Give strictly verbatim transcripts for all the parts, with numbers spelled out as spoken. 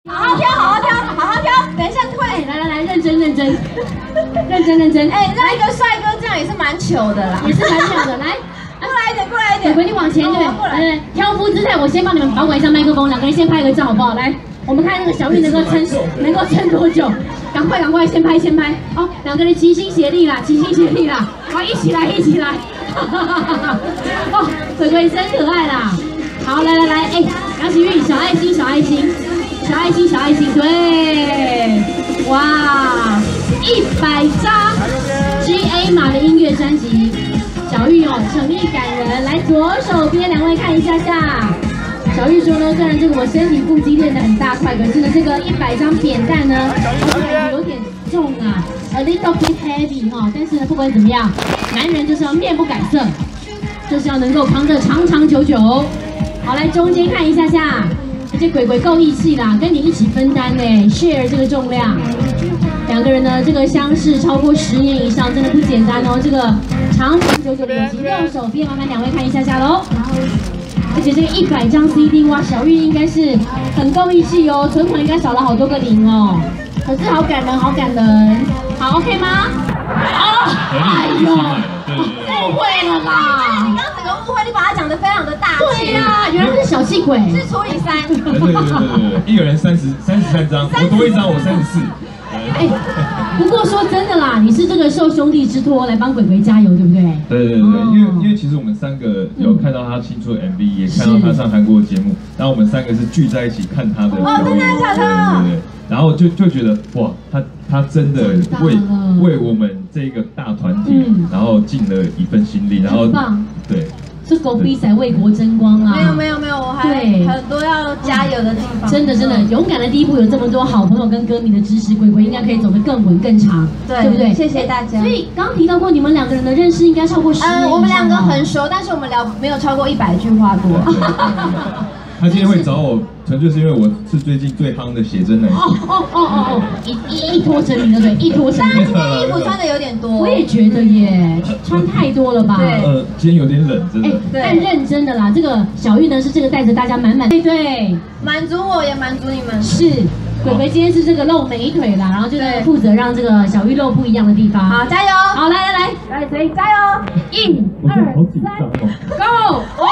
好好挑，好好挑，好好挑。等一下会， 来来来，认真认真，认真认真。 哎，让一个帅哥这样也是蛮糗的啦， 也是蛮糗的。来， 过来一点，过来一点。 鬼鬼，你往前对， 过来来，挑夫姿态，我先帮你们保管一下麦克风，两个人先拍个照好不好？来，我们看那个小玉能够撑，能够撑多久？赶快赶快，先拍先拍。好，两个人齐心协力啦，齐心协力啦，好，一起来一起来。哦，鬼鬼真可爱啦。好，来来来，哎，杨启玉，小爱心小爱心。小爱心，小爱心，对，哇，一百张 G A 码的音乐专辑，小玉哦，诚意感人。来，左手边两位看一下下。小玉说呢，虽然这个我身体腹肌练得很大块，可是呢，这个一百张扁担呢，有点重啊 ，a little bit heavy 哈、哦。但是呢，不管怎么样，男人就是要面不改色，就是要能够扛得长长久久。好，来中间看一下下。而且鬼鬼够义气啦，跟你一起分担呢 ，share 这个重量。两个人呢，这个相识超过十年以上，真的不简单哦。这个长长久久的友情，右手边麻烦两位看一下下喽。而且这个一百张 C D， 哇，小玉应该是很够义气哦，存款应该少了好多个零哦。可是好感人，好感人。好 ，OK 吗？哦，哎呦，误会了啦！ 你刚刚整个误会，你把它讲得非常的大气。 对呀，原来是小气鬼。 是除以三。 对对对对对，一个人三十三十三张，我多一张，我三十四。 哎，不过说真的啦，你是这个受兄弟之托来帮鬼鬼加油，对不对？ 对对对，因为因为其实我们三个有看到他新出的 M V， 也看到他上韩国的节目，然后我们三个是聚在一起看他的表演。 哦，真的假的？ 对对对，然后就就觉得哇，他他真的为为我们这个大团体，然后尽了一份心力，然后对。 是狗比赛为国争光啊！ 没有没有没有，我还很多要加油的地方。 真的真的，勇敢的第一步有这么多好朋友跟歌迷的支持，鬼鬼应该可以走得更稳更长，对不对？ 谢谢大家。 所以刚刚提到过，你们两个人的认识应该超过十年以上。 嗯，我们两个很熟，但是我们聊没有超过一百句话过。 他今天会找我，纯粹是因为我是最近最夯的写真男。 哦哦哦哦哦，一一一拖成泥的对，一拖成泥。 但今天衣服穿的有点多。 我也觉得耶，穿太多了吧？ 对。 呃，今天有点冷，真的。 但认真的啦，这个小玉呢是这个带着大家满满，对对， 满足我也满足你们。 是。鬼鬼今天是这个露美腿啦，然后就是负责让这个小玉露不一样的地方。 好，加油！ 好，来来来， 来，可以加油！ 一、二、三 ，Go！ 哇！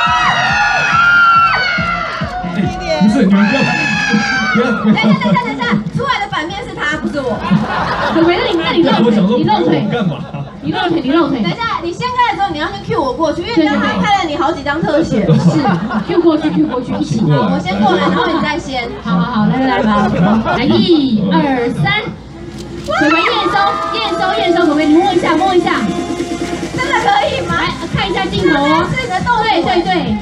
不是你们不要，不要， 等一下，等一下，等一下，出来的版面是他，不是我。 鬼鬼，那你那你露腿，你露腿干嘛？ 你露腿，你露腿。 等一下，你先开的时候你要先 Q 我过去，因为刚刚拍了你好几张特写。 是 ，Q 过去 ，Q 过去，一起。 好，我先过来，然后你再先。 好好好，来来来吧，来一二三，鬼鬼验收，验收，验收，鬼鬼你摸一下，摸一下。 真的可以吗？ 来看一下镜头哦。 是你的动作。 对对对。